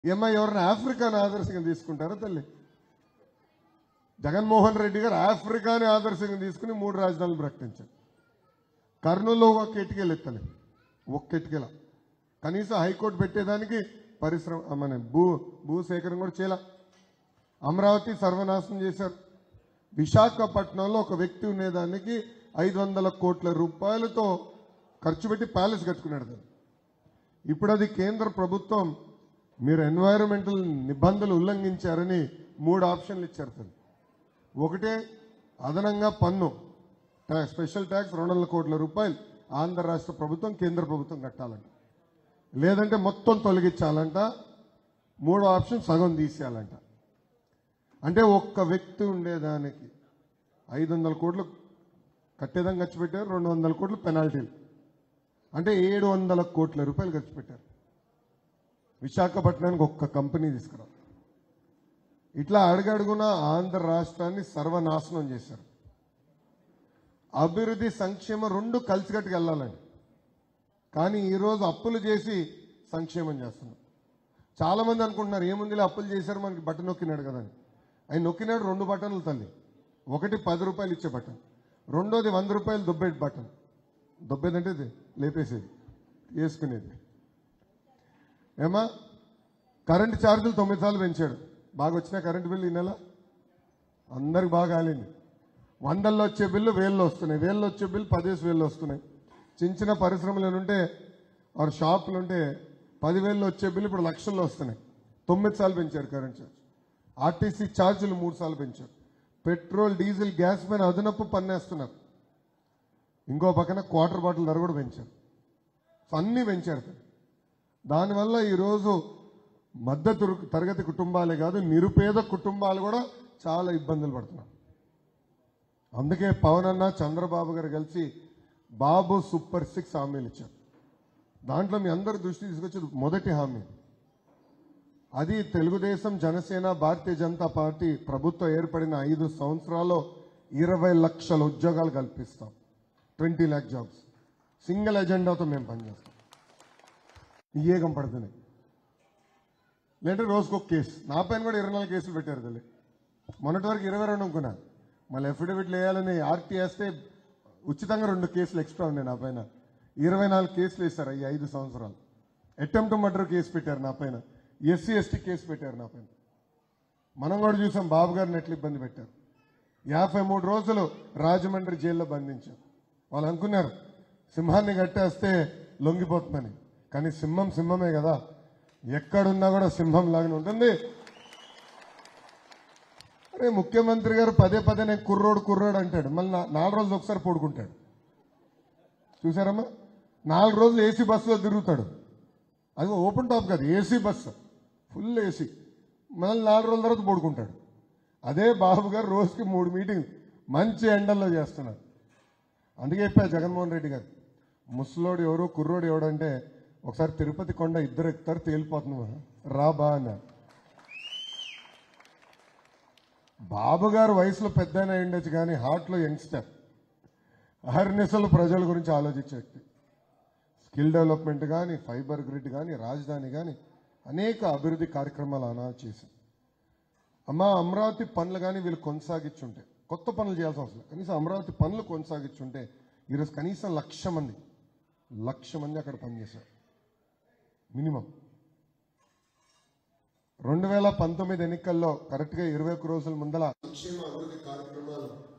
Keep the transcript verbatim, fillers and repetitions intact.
ఏమ్మా ఎవరిని ఆఫ్రికాని ఆదర్శంగా తీసుకుంటారా తల్లి? జగన్మోహన్ రెడ్డి గారు ఆఫ్రికాని ఆదర్శంగా తీసుకుని మూడు రాజధానులు ప్రకటించారు. కర్నూలులో ఒక ఎటుకెళ్ళి ఎత్తలే, ఒక్క ఎటుకెల కనీసం హైకోర్టు పెట్టేదానికి పరిశ్రమ మన భూ భూసేకరణ కూడా చేయాల. అమరావతి సర్వనాశనం చేశారు. విశాఖపట్నంలో ఒక వ్యక్తి ఉండేదానికి ఐదు వందల కోట్ల రూపాయలతో ఖర్చు పెట్టి ప్యాలెస్ కట్టుకున్నాడు. ఇప్పుడు అది కేంద్ర ప్రభుత్వం మీరు ఎన్వైరన్మెంటల్ నిబంధనలు ఉల్లంఘించారని మూడు ఆప్షన్లు ఇచ్చారు తల్లి. ఒకటే అదనంగా పన్ను స్పెషల్ ట్యాక్స్ రెండు వందల కోట్ల రూపాయలు ఆంధ్ర రాష్ట్ర ప్రభుత్వం కేంద్ర ప్రభుత్వం కట్టాలంట, లేదంటే మొత్తం తొలగించాలంట, మూడో ఆప్షన్ సగం తీసేయాలంట. అంటే ఒక్క వ్యక్తి ఉండేదానికి ఐదు వందల కోట్లు కట్టేదాన్ని ఖర్చు పెట్టారు, రెండు వందల కోట్లు పెనాల్టీలు, అంటే ఏడు వందల కోట్ల రూపాయలు ఖర్చు పెట్టారు విశాఖపట్నానికి ఒక్క కంపెనీ తీసుకురా. ఇట్లా అడుగడుగున ఆంధ్ర రాష్ట్రాన్ని సర్వనాశనం చేశారు. అభివృద్ధి సంక్షేమం రెండు కలిసికట్టుకు వెళ్ళాలండి, కానీ ఈరోజు అప్పులు చేసి సంక్షేమం చేస్తున్నాం. చాలా మంది అనుకుంటున్నారు ఏముందిలే అప్పులు చేశారు మనకి బటన్ నొక్కినాడు కదా అని. ఆయన నొక్కినాడు రెండు బటన్లు తల్లి. ఒకటి పది రూపాయలు ఇచ్చే బటన్, రెండోది వంద రూపాయలు దొబ్బేటి బటన్. దొబ్బేదంటే ఇది లేపేసేది, వేసుకునేది. ఏమా కరెంటు ఛార్జీలు తొమ్మిది సార్లు పెంచాడు. బాగా వచ్చిన కరెంటు బిల్లు ఈ నెల అందరికి బాగా కాలింది. వందల్లో వచ్చే బిల్లు వేల్లో వస్తున్నాయి, వేల్లో వచ్చే బిల్లు పదిహేను వేలు వస్తున్నాయి. చిన్న చిన్న పరిశ్రమలు ఉంటే ఆరు షాపులు ఉంటే పదివేల్లో వచ్చే బిల్లు ఇప్పుడు లక్షల్లో వస్తున్నాయి. తొమ్మిది సార్లు పెంచారు కరెంట్ ఛార్జ్. ఆర్టీసీ ఛార్జీలు మూడు సార్లు పెంచారు. పెట్రోల్ డీజిల్ గ్యాస్ పైన అదనపు పన్నేస్తున్నారు. ఇంకో పక్కన క్వార్టర్ బాటిల్ ధర కూడా పెంచారు. అన్నీ పెంచారు. దానివల్ల ఈరోజు మధ్య తరగతి కుటుంబాలే కాదు నిరుపేద కుటుంబాలు కూడా చాలా ఇబ్బందులు పడుతున్నారు. అందుకే పవన్ అన్న చంద్రబాబు గారు కలిసి బాబు సూపర్ సిక్స్ హామీలు ఇచ్చారు. దాంట్లో మీ అందరి దృష్టి తీసుకొచ్చేది మొదటి హామీ, అది తెలుగుదేశం జనసేన భారతీయ జనతా పార్టీ ప్రభుత్వం ఏర్పడిన ఐదు సంవత్సరాల్లో ఇరవై లక్షల ఉద్యోగాలు కల్పిస్తాం. ట్వంటీ ల్యాక్ జాబ్స్ సింగిల్ ఎజెండాతో మేము పనిచేస్తాం. ఏగం పడుతున్నాయి లేదంటే రోజుకు ఒక కేసు. నా పైన కూడా ఇరవై నాలుగు కేసులు పెట్టారు తల్లి. మొన్నటి వరకు ఇరవై రెండు అనుకున్నా, మళ్ళీ ఎఫిడవిట్లు వేయాలని ఆర్టీ వేస్తే ఉచితంగా రెండు కేసులు ఎక్స్ట్రా ఉన్నాయి నా పైన. ఇరవై నాలుగు కేసులు వేశారు ఈ ఐదు సంవత్సరాలు. అటెంప్ట్ మర్డర్ కేసు పెట్టారు నా పైన, ఎస్సీ ఎస్టీ కేసు పెట్టారు నా పైన. మనం కూడా చూసాం బాబు గారిని ఎట్లా ఇబ్బంది పెట్టారు. యాభై మూడు రోజులు రాజమండ్రి జైల్లో బంధించారు. వాళ్ళు అనుకున్నారు సింహాన్ని కట్టేస్తే లొంగిపోతుందని, కానీ సింహం సింహమే కదా, ఎక్కడున్నా కూడా సింహం లాగానే ఉంటుంది. అరే ముఖ్యమంత్రి గారు పదే పదే నేను కుర్రోడు కుర్రోడు అంటాడు, మళ్ళీ నాలుగు రోజులు ఒకసారి పడుకుంటాడు. చూసారమ్మా, నాలుగు రోజులు ఏసీ బస్సులో తిరుగుతాడు. అది ఓపెన్ టాప్ కాదు, ఏసీ బస్సు, ఫుల్ ఏసీ. మళ్ళీ నాలుగు రోజుల తర్వాత పడుకుంటాడు. అదే బాబు గారు రోజుకి మూడు మీటింగ్ మంచి ఎండల్లో చేస్తున్నారు. అందుకే చెప్పా జగన్మోహన్ రెడ్డి గారు, ముసలోడు ఎవరు కుర్రోడు ఎవడంటే ఒకసారి తిరుపతి కొండ ఇద్దరు ఎక్కుతారు తేలిపోతున్నావా రా బా అన్నారు. బాబు గారు వయసులో పెద్ద ఉండొచ్చు కానీ హార్ట్లో యంగ్స్టర్, అహర్నిశలు ప్రజల గురించి ఆలోచించే వ్యక్తి. స్కిల్ డెవలప్మెంట్ కానీ, ఫైబర్ గ్రిడ్ కానీ, రాజధాని కానీ అనేక అభివృద్ధి కార్యక్రమాలు అనాలు చేశారు. అమ్మ అమరావతి పనులు కానీ వీళ్ళు కొనసాగించుంటే, కొత్త పనులు చేయాల్సిన అవసరం, కనీసం అమరావతి పనులు కొనసాగించుంటే ఈరోజు కనీసం లక్ష మంది లక్ష మంది అక్కడ పనిచేశారు మినిమం. రెండు వేల పంతొమ్మిది ఎన్నికల్లో కరెక్ట్గా ఇరవై ఒక్క రోజుల ముందల సంక్షేమ అభివృద్ధి కార్యక్రమాలు